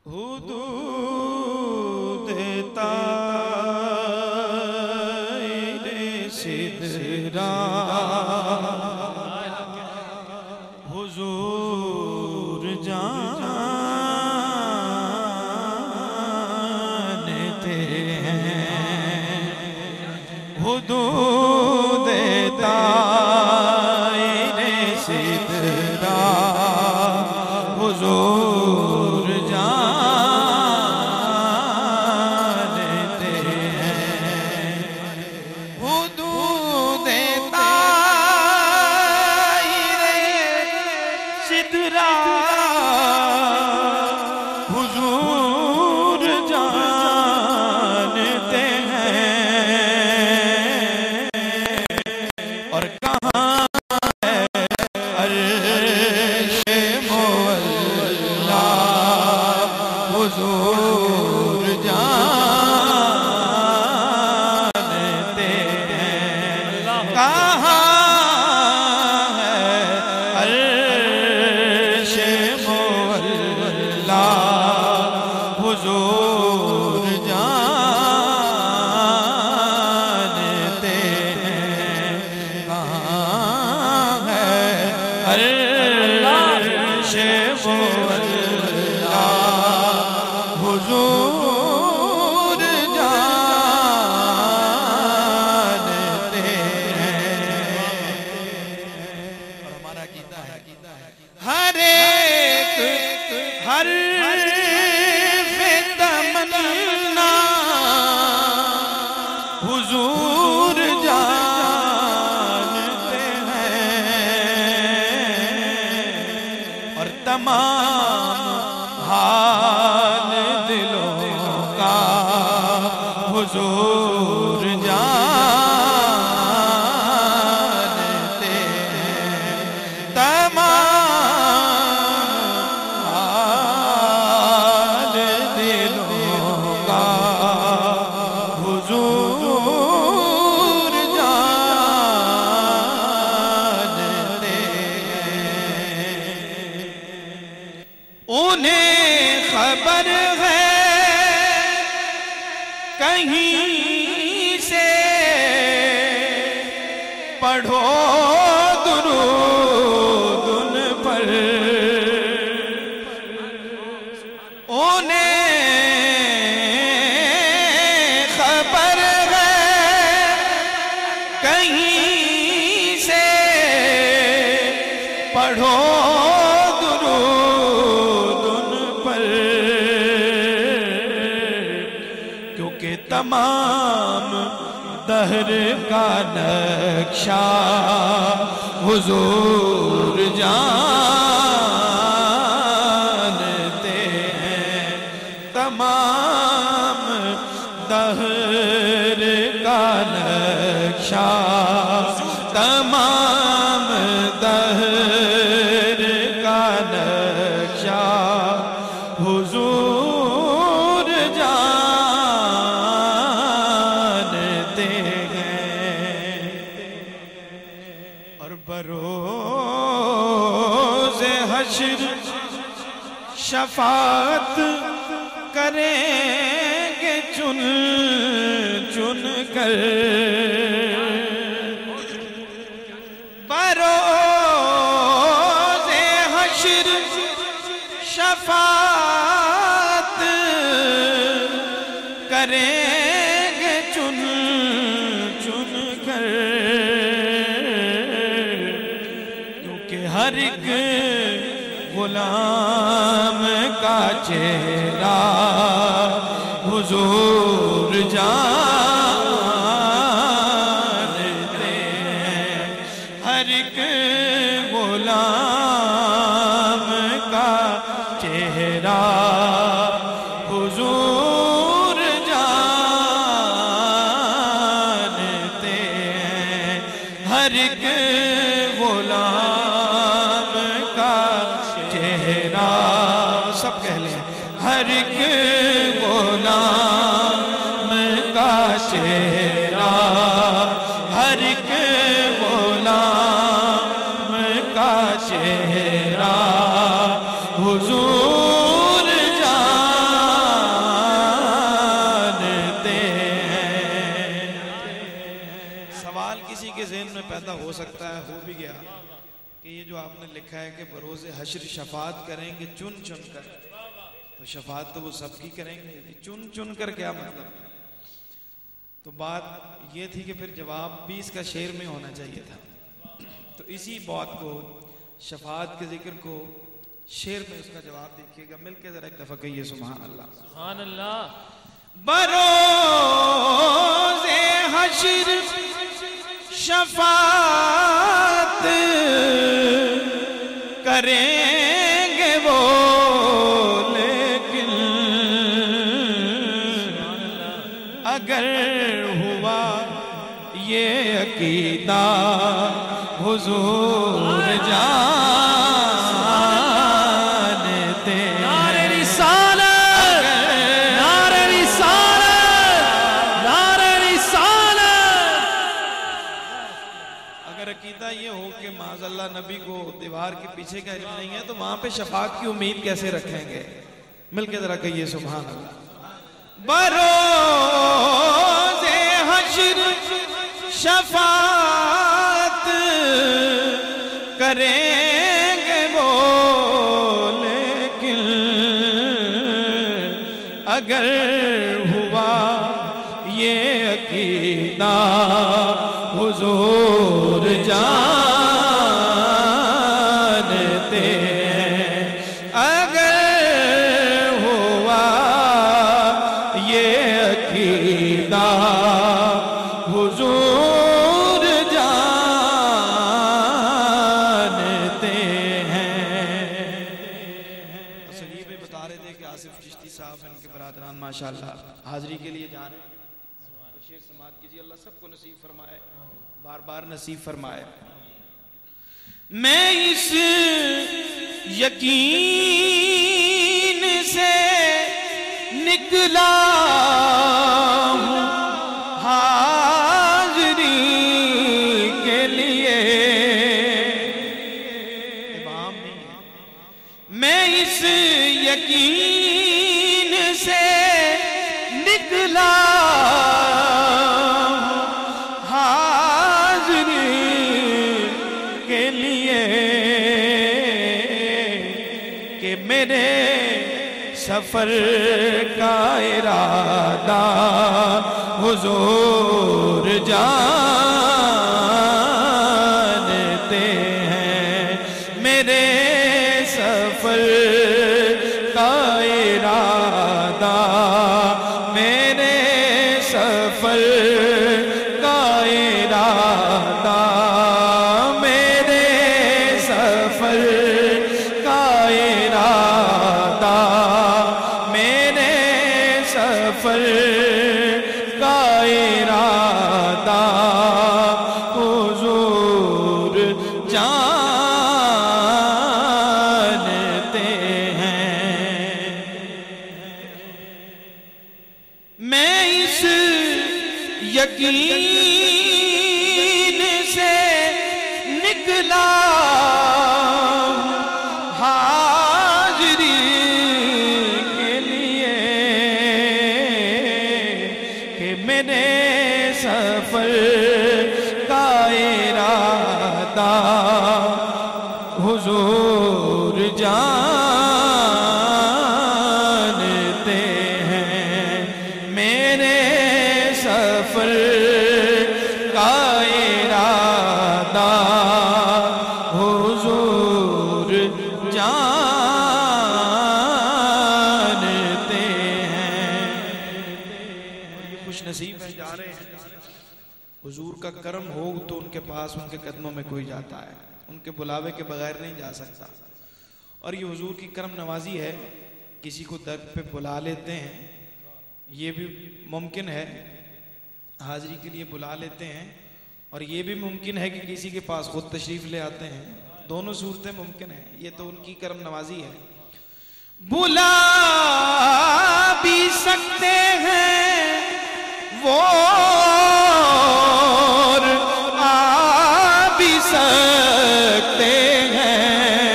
حدود طائر سدرا حضور جانتے ہیں حدود طائر سدرا حضور جانتے ہیں حدود طائر سدرا حضور جانتے ہیں اور کہاں ہے عرش مولا حضور جانتے ہیں کہاں ہے عرش مولا حضور جانتے ہیں کہاں ہے عرش مولا حضور جانتے ہیں اور ہمارا گیتا ہے ہر ایک حرف تمنا حضور جانتے ہیں اور تمام حال دلوں کا حضور جانتے ہیں تمام حال دلوں کا حضور جانتے ہیں انہیں خبر ہے کہیں سے پڑھو درود ان پر انہیں خبر ہے کہیں سے پڑھو درود ان پر کیونکہ تمام دہر کا نقشہ حضور جانتے ہیں تمام دہر کا نقشہ تمام دہر کا نقشہ حضور جانتے ہیں اور بروز حشر شفاعت کریں گے چن چن کر بروز حشر شفاعت کریں گے چن چن کر کیونکہ ہر ایک غلام کا چہرہ حضور جانتے ہیں ہر ایک غلام کا چہرہ حضور جانتے ہیں ہر ایک غلام کا چہرہ سب کہہ لیں ہر ایک غلام کا چہرہ ہر ایک غلام کا چہرہ حضور جانتے پیدا ہو سکتا ہے، ہو بھی گیا کہ یہ جو آپ نے لکھا ہے کہ بروز حشر شفاعت کریں گے چن چن کر، تو شفاعت تو وہ سب کی کریں گے، چن چن کر کیا مطلب؟ تو بات یہ تھی کہ پھر جواب بھی اس کا شعر میں ہونا چاہیے تھا، تو اسی بات کو، شفاعت کے ذکر کو شعر میں اس کا جواب دیکھیے گا، مل کے ذرا ایک دفعہ کہیے سبحان اللہ۔ سبحان اللہ۔ بروز حشر شفاعت کریں گے وہ، لیکن اگر ہوا یہ عقیدہ حضور جانتے ہیں، نعرہ رسالت، نعرہ رسالت، نعرہ رسالت۔ اگر عقیدہ یہ ہو کہ معاذ اللہ نبی کو دیوار کے پیچھے کا علم نہیں ہے تو وہاں پہ شفاعت کی امید کیسے رکھیں گے؟ مل کے ذرا کہیے سبحان اللہ۔ بروز حشر شفاعت کریں گے وہ، لیکن اگر ہوا یہ عقیدہ حضور جانتے ہیں، اگر ہوا یہ عقیدہ حضور جانتے ہیں۔ اصل یہ بھی بتا رہے تھے کہ آصف چشتی صاحب ان کے برادران ماشاءاللہ حاضری کے لیے جا رہے ہیں، تو شعر سماعت کیجیے، اللہ سب کو نصیب فرمائے، بار بار نصیب فرمائے۔ میں اس یقین سے نکلا ہوں حاضری کے لیے، ابہام نہیں ہے، میں اس یقین سے نکلا کے لیے کہ میرے سفر کا ارادہ حضور جانتے ہیں، میرے سفر کا ارادہ، میرے سفر کا ارادہ، سفر کا ارادہ حضور جانتے ہیں۔ میں اس یقین سے نکلا حاضری کے لیے کہ میرے سفر کا ارادہ حضور جانتے ہیں، میرے سفر کا ارادہ حضور جانتے ہیں۔ یہ خوش نصیب ہیں، جا رہے ہیں، حضور کا کرم ہو تو ان کے پاس، ان کے قدموں میں کوئی جاتا ہے، ان کے بلاوے کے بغیر نہیں جا سکتا۔ اور یہ حضور کی کرم نوازی ہے، کسی کو در پہ بلا لیتے ہیں، یہ بھی ممکن ہے، حاضری کے لیے بلا لیتے ہیں، اور یہ بھی ممکن ہے کہ کسی کے پاس خود تشریف لے آتے ہیں، دونوں صورتیں ممکن ہیں، یہ تو ان کی کرم نوازی ہے۔ بلا بھی سکتے ہیں وہ اور آ بھی سکتے ہیں،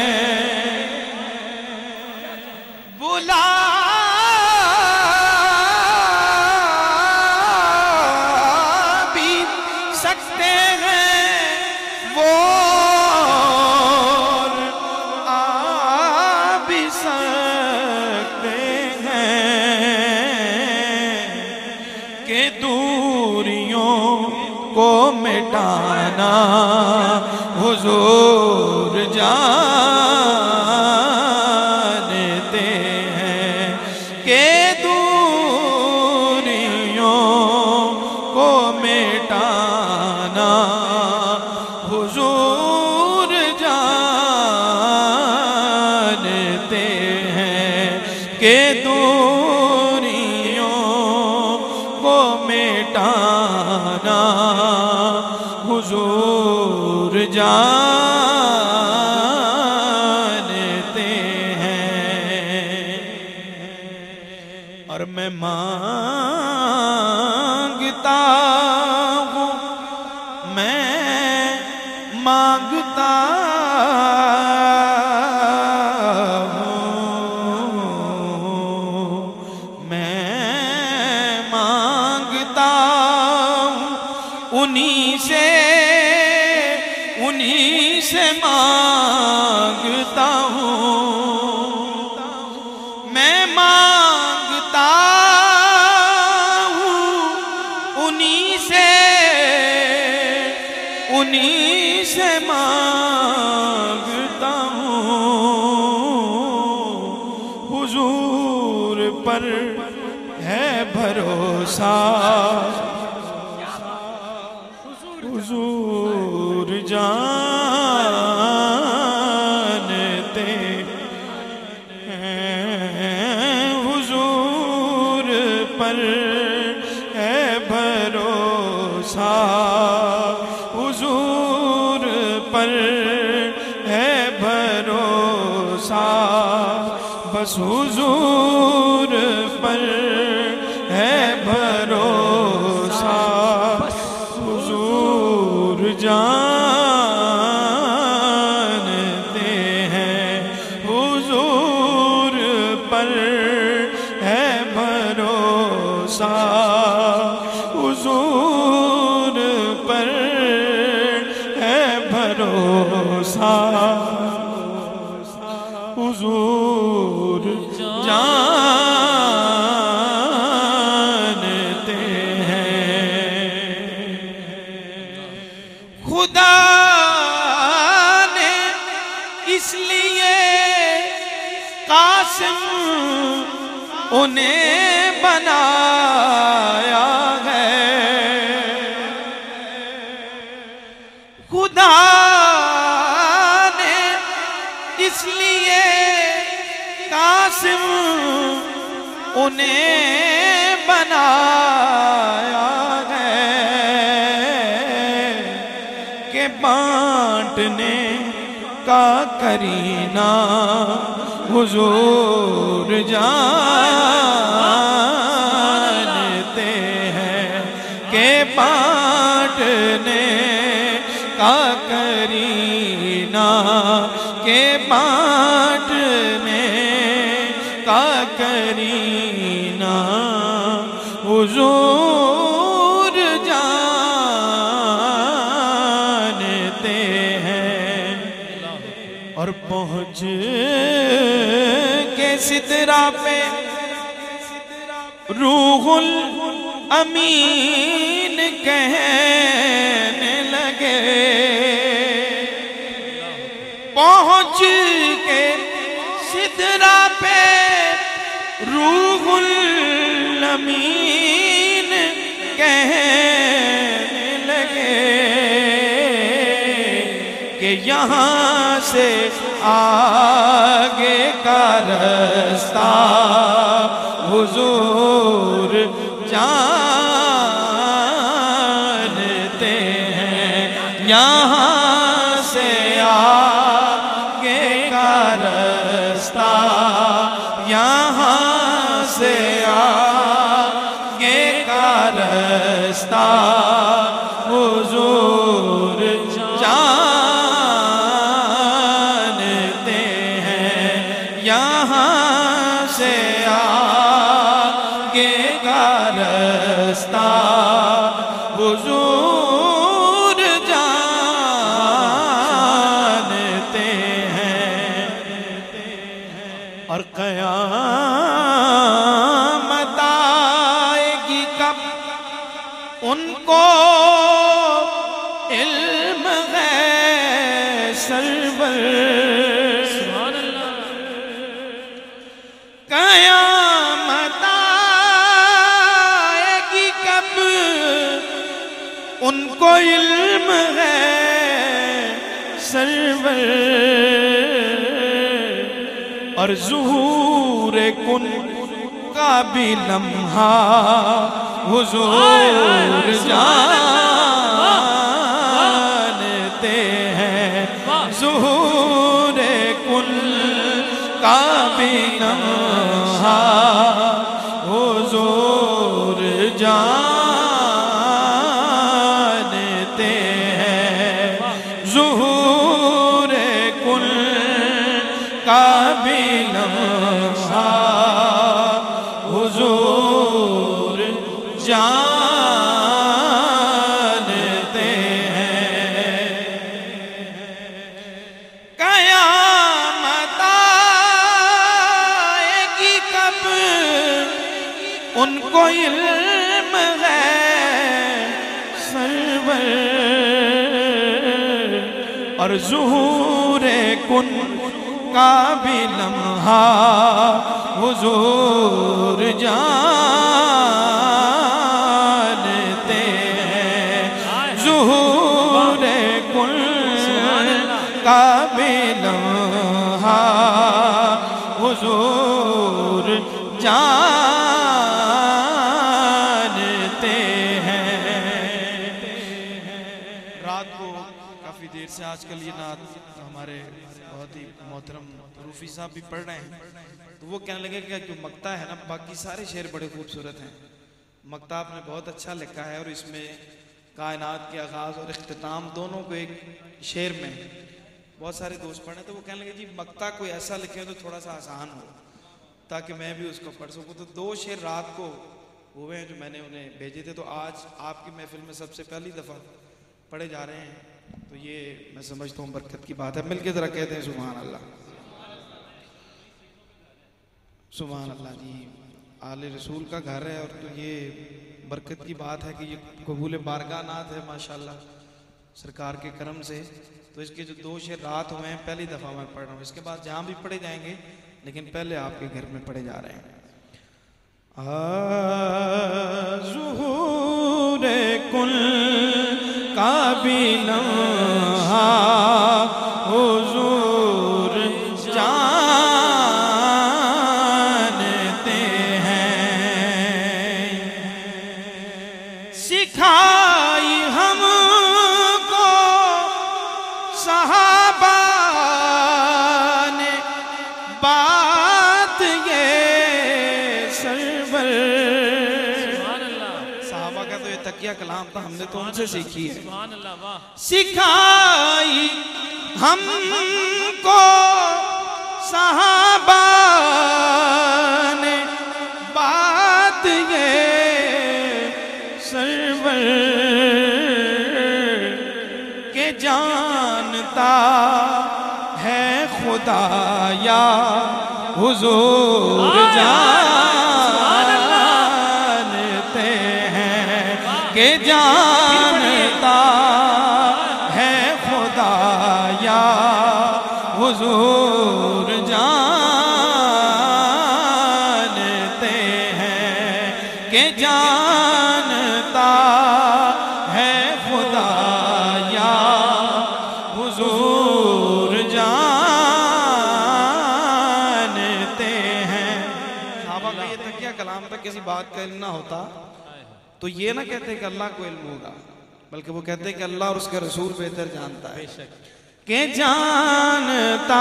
بلا بھی سکتے ہیں مٹانا حضور جانتے ہیں کہ دوریوں کو مٹانا حضور جانتے ہیں کہ دوریوں کو مٹانا حضور جانتے ہیں اور میں مانگتا ہوں مانگتا ہوں مانگتا ہوں انہی سے مانگتا ہوں میں مانگتا ہوں انہی سے مانگتا ہوں حضور پر ہے بھروسہ حضور جانتے ہیں حضور پر ہے بھروسہ حضور پر ہے بھروسہ بس حضور پر ہے بھروسہ حضور جانتے ہیں حضور پر ہے بھروسہ حضور پر ہے بھروسہ حضور جانتے ہیں خدا نے اس لیے قاسم انہیں بنایا ہے خدا نے اس لیے قاسم انہیں بنایا ہے کہ بانٹنے کا کرینہ حضور جانتے ہیں کہ بانٹنے کا کرینہ کہ بانٹنے کا کرینہ حضور جانتے ہیں اور پہنچ کے سدرہ پہ روح الامین کہنے لگے پہنچ کے سدرہ پہ روح الامین کہنے لگے کہ یہاں سے آگے کا رستہ حضور جانتے ہیں یہاں سے آگے کا رستہ یہاں سے آگے کا رستہ حضور جانتے ہیں یہاں سے آگے کا رستہ حضور جانتے ہیں اور قیامت آئے گی کب ان کو قیامت آئے گی کب ان کو علم ہے سرور اور ظہور کن کا بھی لمحہ حضور جانتے ہیں ظہور کن کا بھی لمحہ حضور جانتے ہیں ظہور کن کا بھی لمحہ حضور جانتے ہیں قیامت آئے گی کب ان کو علم ہے سرور اور ظہور کن کا بھی لمحہ حضور جانتے ہیں ظہور کن کا بھی لمحہ حضور جانتے ہیں رات کو کافی دیر سے آج کل یہ نعت ہمارے بہت ہی محترم روفی صاحب بھی پڑھ رہے ہیں تو وہ کہنے لگے کہ جو مقطع ہے نا باقی سارے شعر بڑے خوبصورت ہیں مقطع آپ نے بہت اچھا لکھا ہے اور اس میں کائنات کے آغاز اور اختتام دونوں کو ایک شعر میں بہت سارے دوست پڑھیں تو وہ کہنے لگے جی مقطع کوئی ایسا لکھے تو تھوڑا سا آسان ہو تاکہ میں بھی اس کو پڑھ سکوں تو 2 شعر رات کو ہوئے ہیں جو میں نے انہیں بھیجے تھے تو آج آپ کی محفل میں سب سے پہلی دفعہ پڑھے جا رہے ہیں تو یہ میں سمجھتا ہوں برکت کی بات ہے مل کے ذرا کہتے ہیں سبحان اللہ سبحان اللہ جی آل رسول کا گھر ہے اور تو یہ برکت کی بات ہے کہ یہ قبول بارگاہ نعت ہے ماشاءاللہ سرکار کے کرم سے تو اس کے جو 2 شعر رات ہوئے ہیں پہلی دفعہ میں پڑھ رہا ہوں اس کے بعد جہاں بھی پڑھے جائیں گے لیکن پہلے آپ کے گھر میں پڑھے جا رہے ہیں ظہور کل کا بھی لمحہ حضور جانتے ہیں سکھائی ہم کو صحابہ نے بات یہ سرور صحابہ کا تو یہ تقیہ کلام تھا ہم نے تو ان سے سیکھی ہے سکھائی ہم کو صحابہ نے بات یہ سرور کہ جانتا ہے خدا یا حضور جانتے ہیں کہ جانتا ہے خدا یا حضور جانتے ہیں کہ جانتا ہے خدا یا حضور جانتے ہیں صحابہ کا یہ تقیہ کلام تھا کسی بات کا علم نہ ہوتا تو یہ نہ کہتے کہ اللہ کو علم ہوگا بلکہ وہ کہتے کہ اللہ اور اس کے رسول بہتر جانتا ہے کہ جانتا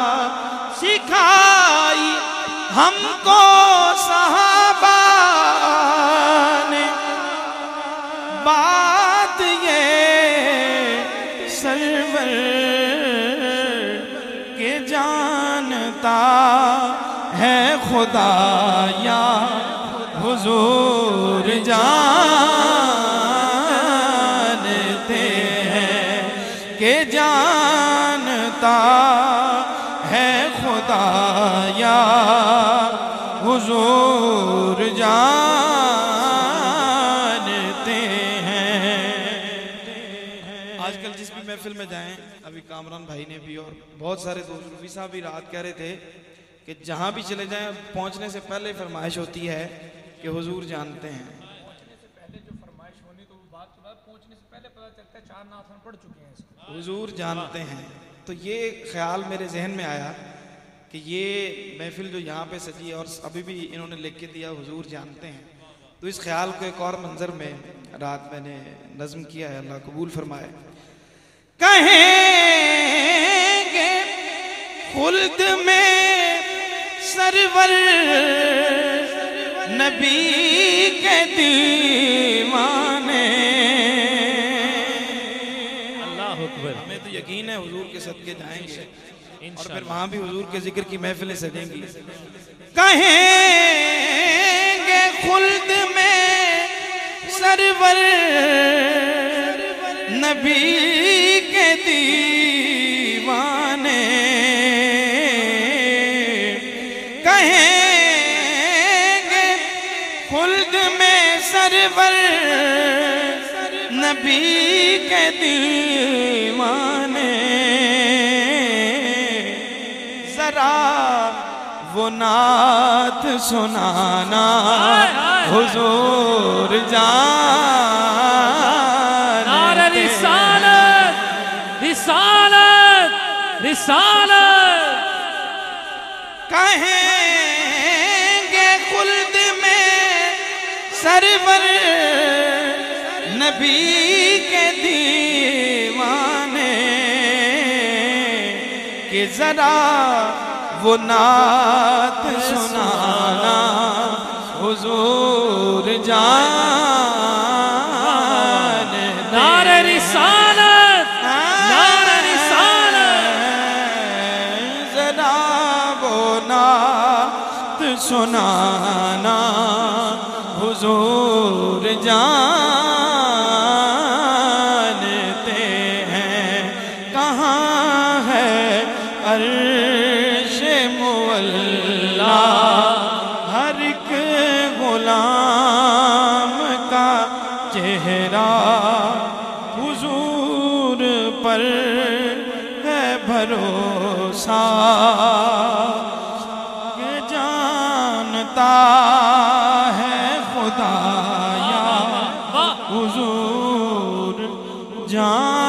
سکھائی ہم کو صحابہ نے بات یہ سرور کہ جانتا ہے خدا یا حضور جانتے ہیں کہ جانتا ہے خدا یا حضور جانتے ہیں آج کل جس بھی محفل میں جائیں ابھی کامران بھائی نے بھی اور بہت سارے دوست روفی صاحب بھی رات کہہ رہے تھے کہ جہاں بھی چلے جائیں پہنچنے سے پہلے فرمائش ہوتی ہے کہ حضور جانتے ہیں. پہنچنے سے پہلے جو فرمائش ہونی تو وہ بات کے بعد پہنچنے سے پہلے پتہ چلتا ہے 4 نعت ہم پڑھ چکے ہیں اس کو. حضور جانتے ہیں. تو یہ خیال میرے ذہن میں آیا کہ یہ محفل جو یہاں پہ سجی ہے اور ابھی بھی انہوں نے لکھ کے دیا حضور جانتے ہیں, تو اس خیال کو ایک اور منظر میں رات میں نے نظم کیا ہے. اللہ قبول فرمائے. کہیں گے خلد میں سرور نبی کے دیوانے. اللہ اکبر. ہمیں تو یقین ہے حضور کے صدقے جائیں گے اور پھر وہاں بھی حضور کے ذکر کی محفلیں سجیں گی. کہیں گے خلد میں سرور نبی کے دیوانے. کہیں گے خلد میں سرور نبی کے دیوانے. ذرا وہ نعت سنانا حضور جان. نعرہ رسالت رسالت رسالت. کہیں گے خلد میں سرور نبی کے دیوانے کہ ذرا وہ نعت سنانا حضور جان. نعرہ رسالت نعرہ رسالت. ذرا وہ نعت سنانا حضور جانتے ہیں. کہاں ہے عرش مولا ہر ایک غلام کا چہرہ حضور پر ہے بھروسہ کہ جانتا ہے خدا یا حضور جان.